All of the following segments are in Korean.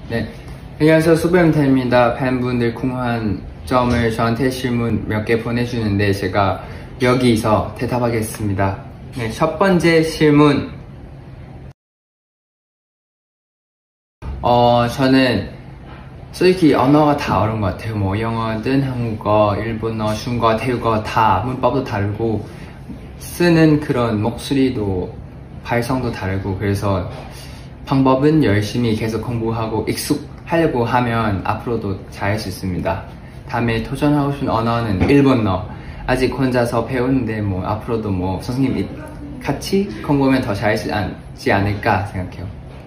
네, 안녕하세요. 수배임태입니다. 팬분들 궁금한 점을 저한테 질문 몇 개 보내주는데 제가 여기서 대답하겠습니다. 네, 첫 번째 질문. 저는 솔직히 언어가 다 어려운 것 같아요. 뭐 영어든 한국어, 일본어, 중국어, 태국어 다 문법도 다르고 쓰는 그런 목소리도 발성도 다르고, 그래서 방법은 열심히 계속 공부하고 익숙하려고 하면 앞으로도 잘할 수 있습니다. 다음에 도전하고 싶은 언어는 일본어. 아직 혼자서 배우는데 뭐 앞으로도 뭐 선생님 같이 공부하면 더 잘하지 않을까 생각해요.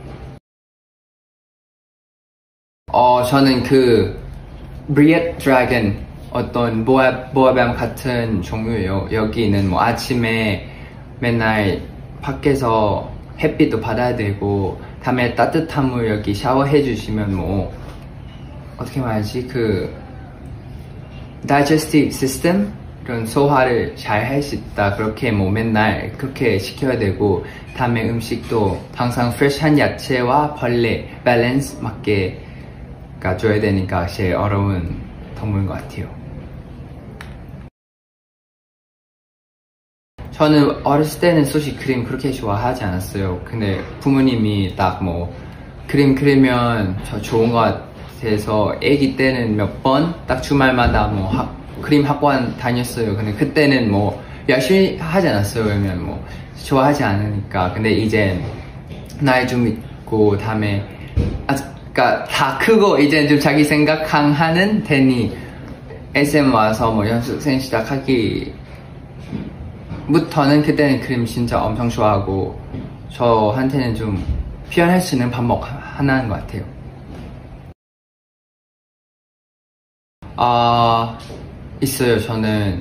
저는 그 Breed Dragon 어떤 보아뱀 같은 종류예요. 여기는 뭐 아침에 맨날 밖에서 햇빛도 받아야 되고, 다음에 따뜻한 물 여기 샤워해 주시면 뭐 어떻게 말하지, 그 digestive system 이런 소화를 잘 할 수 있다. 그렇게 뭐 맨날 그렇게 시켜야 되고, 다음에 음식도 항상 프레시한 야채와 벌레 밸런스 맞게 줘야 되니까 제일 어려운 동물인 것 같아요. 저는 어렸을 때는 솔직히 그림 그렇게 좋아하지 않았어요. 근데 부모님이 딱 뭐 그림 그리면 저 좋은 것 같아서 애기 때는 몇 번 딱 주말마다 뭐 그림 학원 다녔어요. 근데 그때는 뭐 열심히 하지 않았어요. 왜냐면 뭐 좋아하지 않으니까. 근데 이제 나이 좀 있고 다음에 그러니까 다 크고 이제 좀 자기 생각하는 테니 SM 와서 뭐 연습생 시작하기부터는 그때는 그림 진짜 엄청 좋아하고, 저한테는 좀 표현할 수 있는 방법 하나인 것 같아요. 있어요. 저는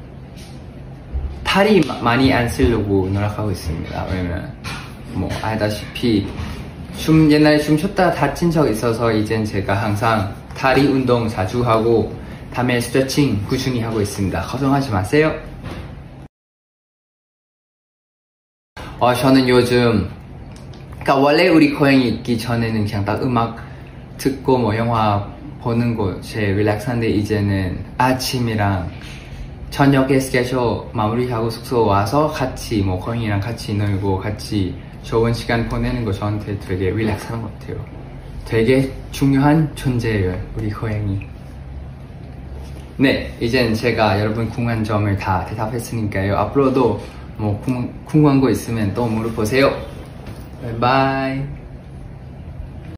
다리 많이 안 쓰려고 노력하고 있습니다. 왜냐면 뭐 알다시피 옛날에 춤 췄다가 다친 적 있어서 이젠 제가 항상 다리 운동 자주 하고 다음에 스트레칭 꾸준히 하고 있습니다. 걱정하지 마세요. 저는 요즘, 그러니까 원래 우리 고향이 있기 전에는 그냥 딱 음악 듣고 뭐 영화 보는 거 제일 릴렉스한데, 이제는 아침이랑 저녁에 스케줄 마무리하고 숙소 와서 같이 뭐 고양이랑 같이 놀고 같이 좋은 시간 보내는 거 저한테 되게 릴렉스한 것 같아요. 되게 중요한 존재예요, 우리 고양이. 네, 이젠 제가 여러분 궁금한 점을 다 대답했으니까요. 앞으로도 뭐 궁금한 거 있으면 또 물어보세요. 바이바이.